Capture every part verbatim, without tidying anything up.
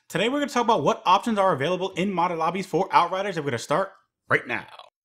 Today we're going to talk about what options are available in modded lobbies for Outriders, and we're going to start right now.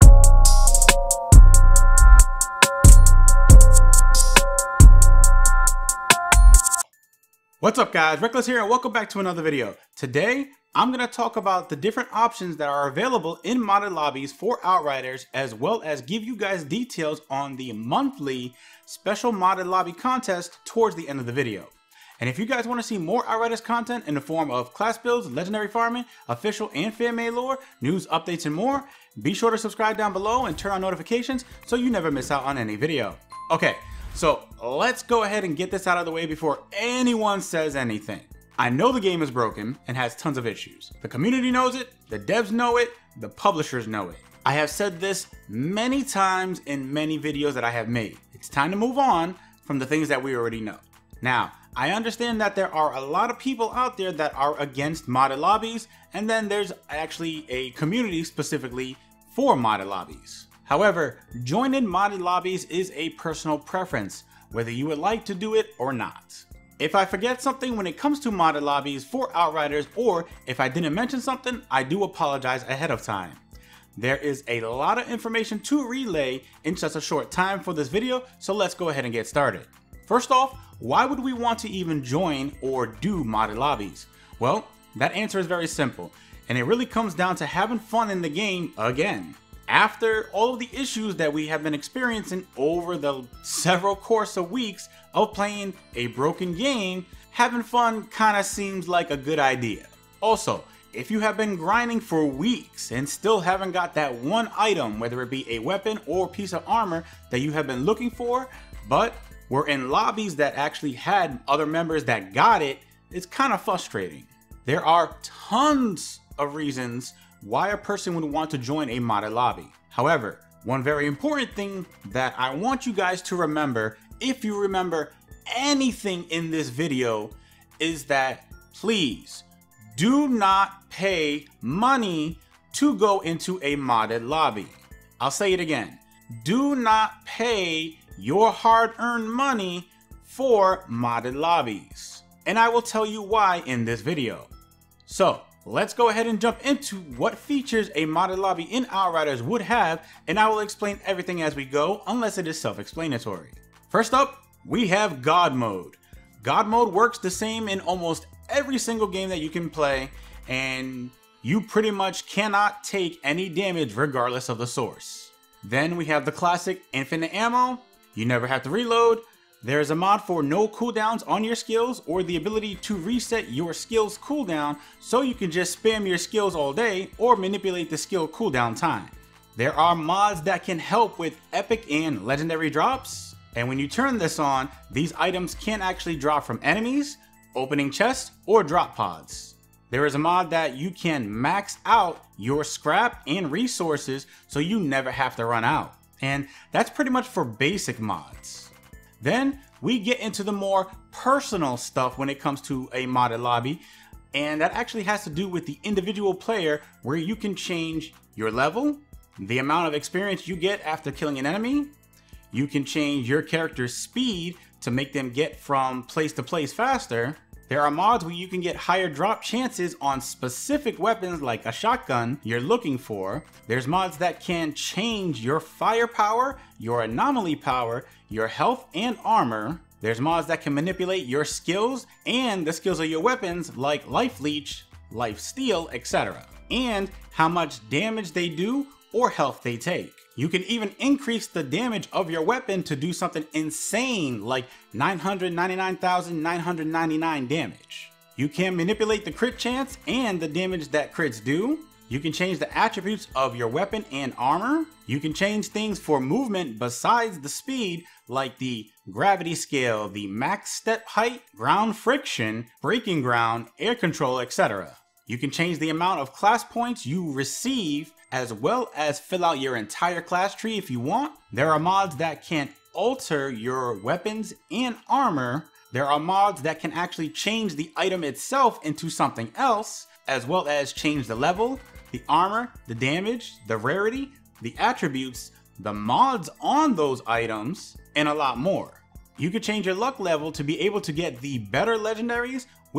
What's up guys, Reckless here and welcome back to another video. Today I'm going to talk about the different options that are available in modded lobbies for Outriders, as well as give you guys details on the monthly special modded lobby contest towards the end of the video. And if you guys want to see more Outriders content in the form of class builds, legendary farming, official and fan-made lore, news, updates, and more, be sure to subscribe down below and turn on notifications so you never miss out on any video. Okay, so let's go ahead and get this out of the way before anyone says anything. I know the game is broken and has tons of issues. The community knows it, the devs know it, the publishers know it. I have said this many times in many videos that I have made. It's time to move on from the things that we already know. Now, I understand that there are a lot of people out there that are against modded lobbies, and then there's actually a community specifically for modded lobbies. However, joining modded lobbies is a personal preference, whether you would like to do it or not. If I forget something when it comes to modded lobbies for Outriders, or if I didn't mention something, I do apologize ahead of time. There is a lot of information to relay in such a short time for this video, so let's go ahead and get started. First off, why would we want to even join or do modded lobbies? Well, that answer is very simple, and it really comes down to having fun in the game again. After all of the issues that we have been experiencing over the several course of weeks of playing a broken game, having fun kind of seems like a good idea. Also, if you have been grinding for weeks and still haven't got that one item, whether it be a weapon or piece of armor that you have been looking for, but we're in lobbies that actually had other members that got it, it's kind of frustrating. There are tons of reasons why a person would want to join a modded lobby. However, one very important thing that I want you guys to remember, if you remember anything in this video, is that please do not pay money to go into a modded lobby. I'll say it again. Do not pay your hard-earned money for modded lobbies. And I will tell you why in this video. So let's go ahead and jump into what features a modded lobby in Outriders would have, and I will explain everything as we go unless it is self-explanatory. First up, we have God Mode. God Mode works the same in almost every single game that you can play, and you pretty much cannot take any damage regardless of the source. Then we have the classic Infinite Ammo. You never have to reload. There is a mod for no cooldowns on your skills, or the ability to reset your skills cooldown so you can just spam your skills all day or manipulate the skill cooldown time. There are mods that can help with epic and legendary drops, and when you turn this on, these items can actually drop from enemies, opening chests, or drop pods. There is a mod that you can max out your scrap and resources so you never have to run out. And that's pretty much for basic mods. Then we get into the more personal stuff when it comes to a modded lobby, and that actually has to do with the individual player, where you can change your level, the amount of experience you get after killing an enemy. You can change your character's speed to make them get from place to place faster. There are mods where you can get higher drop chances on specific weapons like a shotgun you're looking for. There's mods that can change your firepower, your anomaly power, your health and armor. There's mods that can manipulate your skills and the skills of your weapons like life leech, life steal, et cetera. And how much damage they do or health they take. You can even increase the damage of your weapon to do something insane like nine hundred ninety-nine thousand nine hundred ninety-nine damage. You can manipulate the crit chance and the damage that crits do. You can change the attributes of your weapon and armor. You can change things for movement besides the speed, like the gravity scale, the max step height, ground friction, breaking ground, air control, et cetera. You can change the amount of class points you receive, as well as fill out your entire class tree if you want. There are mods that can alter your weapons and armor. There are mods that can actually change the item itself into something else, as well as change the level, the armor, the damage, the rarity, the attributes, the mods on those items, and a lot more. You could change your luck level to be able to get the better legendaries with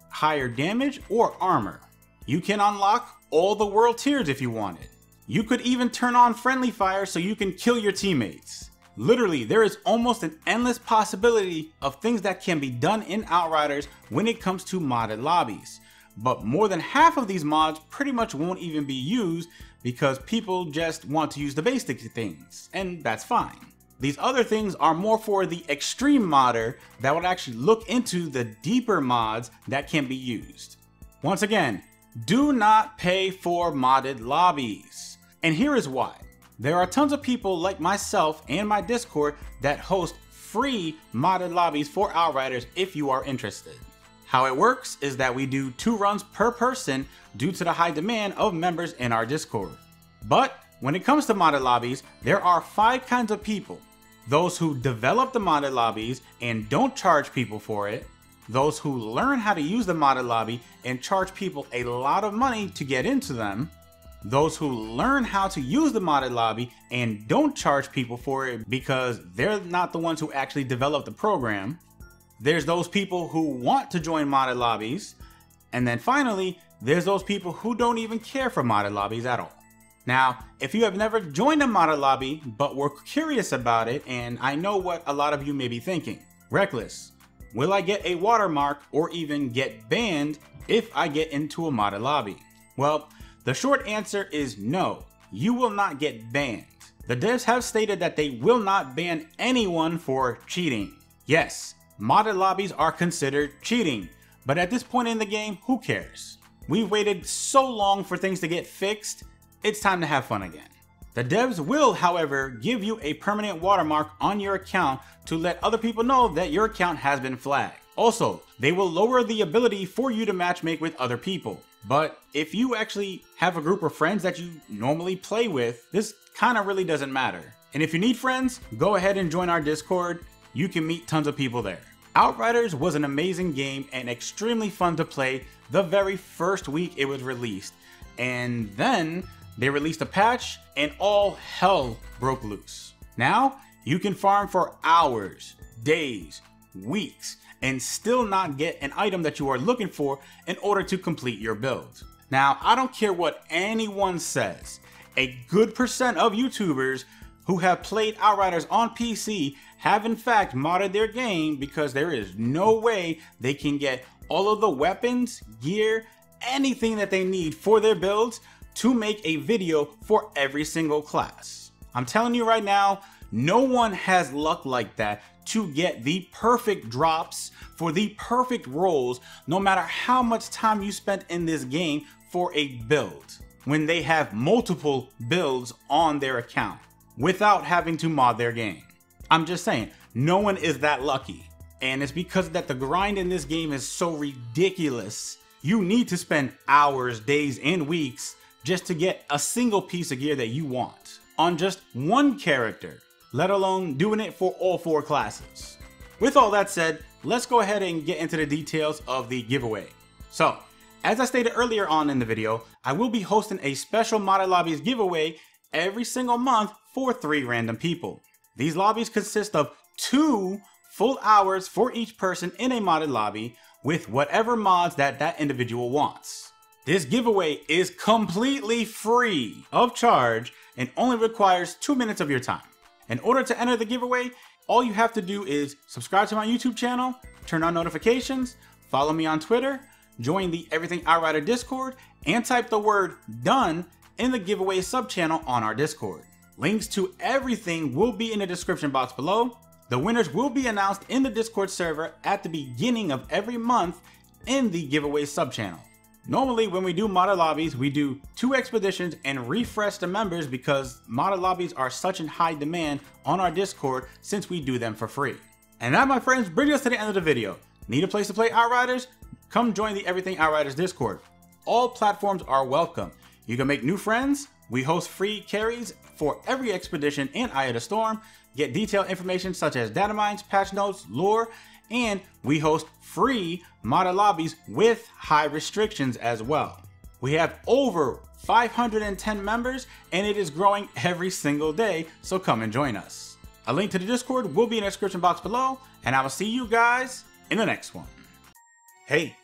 higher damage or armor. You can unlock all the world tiers if you wanted. You could even turn on friendly fire so you can kill your teammates. Literally, there is almost an endless possibility of things that can be done in Outriders when it comes to modded lobbies. But more than half of these mods pretty much won't even be used because people just want to use the basic things, and that's fine. These other things are more for the extreme modder that would actually look into the deeper mods that can be used. Once again, do not pay for modded lobbies. And here is why. There are tons of people like myself and my Discord that host free modded lobbies for Outriders if you are interested. How it works is that we do two runs per person due to the high demand of members in our Discord. But when it comes to modded lobbies, there are five kinds of people. Those who develop the modded lobbies and don't charge people for it. Those who learn how to use the modded lobby and charge people a lot of money to get into them. Those who learn how to use the modded lobby and don't charge people for it because they're not the ones who actually develop the program. There's those people who want to join modded lobbies. And then finally, there's those people who don't even care for modded lobbies at all. Now, if you have never joined a modded lobby, but were curious about it, and I know what a lot of you may be thinking, Reckless, will I get a watermark or even get banned if I get into a modded lobby? Well, the short answer is no, you will not get banned. The devs have stated that they will not ban anyone for cheating. Yes, modded lobbies are considered cheating, but at this point in the game, who cares? We've waited so long for things to get fixed, it's time to have fun again. The devs will, however, give you a permanent watermark on your account to let other people know that your account has been flagged. Also, they will lower the ability for you to matchmake with other people. But if you actually have a group of friends that you normally play with, this kind of really doesn't matter. And if you need friends, go ahead and join our Discord. You can meet tons of people there. Outriders was an amazing game and extremely fun to play the very first week it was released. And then they released a patch and all hell broke loose. Now, you can farm for hours, days, weeks, and still not get an item that you are looking for in order to complete your build. Now, I don't care what anyone says, a good percent of YouTubers who have played Outriders on P C have in fact modded their game because there is no way they can get all of the weapons, gear, anything that they need for their builds to make a video for every single class. I'm telling you right now, no one has luck like that to get the perfect drops for the perfect rolls, no matter how much time you spent in this game for a build, when they have multiple builds on their account without having to mod their game. I'm just saying, no one is that lucky. And it's because that the grind in this game is so ridiculous. You need to spend hours, days, and weeks just to get a single piece of gear that you want on just one character, let alone doing it for all four classes. With all that said, let's go ahead and get into the details of the giveaway. So, as I stated earlier on in the video, I will be hosting a special modded lobbies giveaway every single month for three random people. These lobbies consist of two full hours for each person in a modded lobby with whatever mods that that individual wants. This giveaway is completely free of charge and only requires two minutes of your time. In order to enter the giveaway, all you have to do is subscribe to my YouTube channel, turn on notifications, follow me on Twitter, join the Everything Outrider Discord, and type the word DONE in the giveaway subchannel on our Discord. Links to everything will be in the description box below. The winners will be announced in the Discord server at the beginning of every month in the giveaway subchannel. Normally, when we do modded lobbies, we do two expeditions and refresh the members because modded lobbies are such in high demand on our Discord since we do them for free. And that, my friends, brings us to the end of the video. Need a place to play Outriders? Come join the Everything Outriders Discord. All platforms are welcome. You can make new friends. We host free carries for every expedition and Eye of the Storm. Get detailed information such as data mines, patch notes, lore, and we host free modded lobbies with high restrictions as well. We have over five hundred ten members and it is growing every single day, so come and join us. A link to the Discord will be in the description box below, and I will see you guys in the next one. Hey,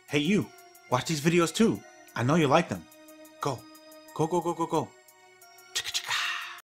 Hey you, watch these videos too. I know you like them. Go, go, go, go, go, go.